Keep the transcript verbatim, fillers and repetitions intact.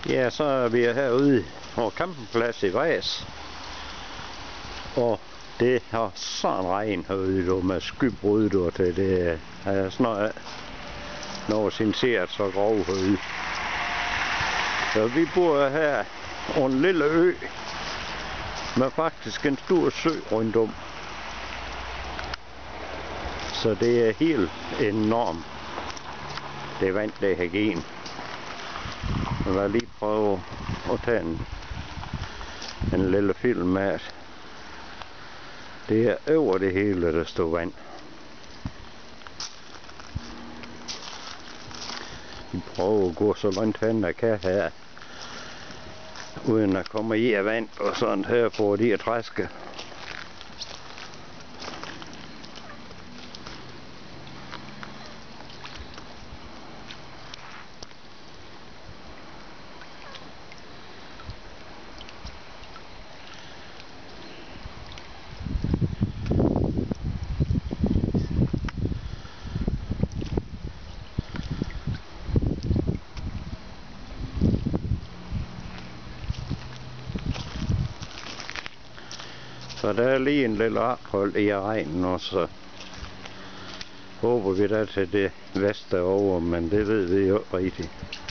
Ja, så er vi herude på campingplads i Vejers. Og det har sådan regn herude du, med skybrud du, til det er snart nogensinde set så grov herude. Så vi bor her på en lille ø med faktisk en stor sø rundt om. Så det er helt enormt, det vand der har givet. Jeg vil lige prøve at tage en, en lille film af. Det er over det hele, der står vand. Vi prøver at gå så langt hen jeg kan her, uden at komme i af vand og sådan her på de her træske. Så der er lige en lille ophold i regnen, og så håber vi da til det værste over, men det ved vi jo ikke rigtigt.